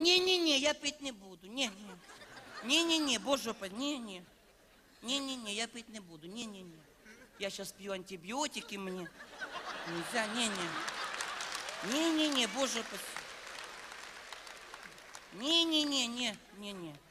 Не-не-не, я пить не буду. Не-не. Не-не-не, боже упаси, не-не. Не-не-не, я пить не буду. Не-не-не. Я сейчас пью антибиотики, мне нельзя, не-не. Не-не-не, боже упаси. Не-не-не, не-не-не.